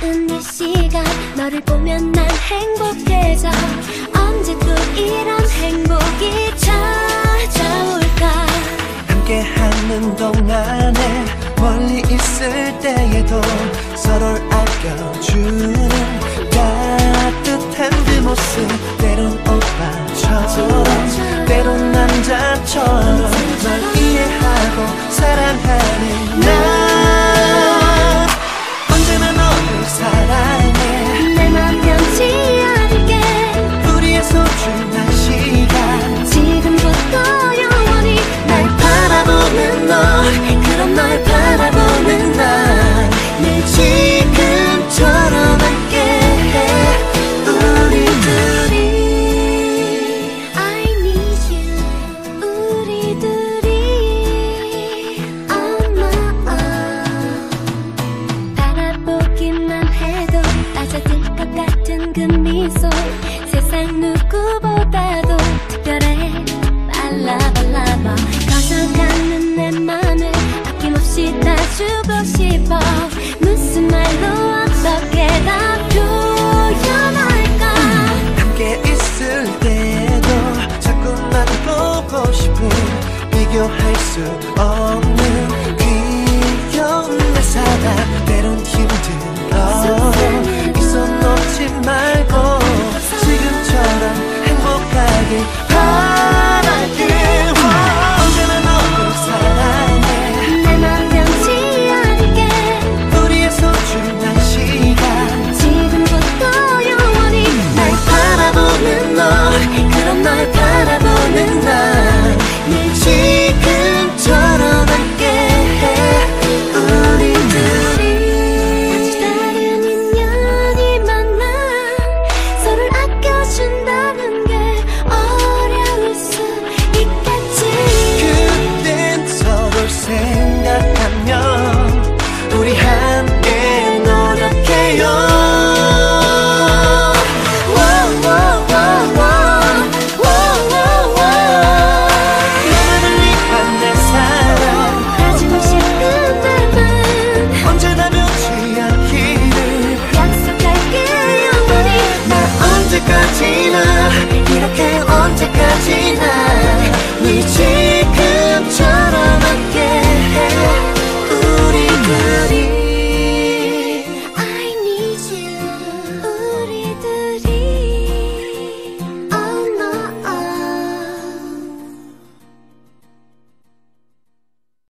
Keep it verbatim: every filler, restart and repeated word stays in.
같은 이 시간 너를 보면 난 행복해져. 언제 또 이런 행복이 찾아올까. 함께하는 동안에 멀리 있을 때에도 서로를 아껴주는 따뜻한 그 모습, 때론 오빠처럼 때론 남자처럼 널 이해하고 사랑하는 나. 언제나 너를 사랑해. 내 맘 변치 않게 우리의 소중한 시간 지금부터 영원히 날 바라보는 너, 그런 널 바라보는 나. 늘 지금처럼 함께해 우리 둘이. I need you 우리 둘이 on my own. 바라보기만 해도 빠져들 것 같은 그 미소, 세상 누구보다도 특별해. 발라발라봐 커져가는 내 맘을 아낌없이 다 주고 싶어. 무슨 말로 어떻게 다 표현할까. 함께 있을 때에도 자꾸만 보고 싶은 비교할 수 없는 귀여운 내 사랑. 때론 힘들어 이 손 놓지 말고 지금처럼 행복하길 바랄게. 언제나 너를 사랑해. 내 맘 변치 않게 우리의 소중한 시간 지금부터 영원히 날 바라보는 너, 그런 널 바라보는 나. 늘 지금처럼 함께해 우리 둘이. 아주 다른 인연이 만나 서로를 아껴준다는 게 어려울 수 있겠지. 그땐 서로를 생각하면 우리 함께 노력해요. 너만을 위한 내 사랑 가지고 싶은 맘은 언제나 변치 않기를 약속할게 영원히. 나 언제까지나 이렇게 언제까지나 네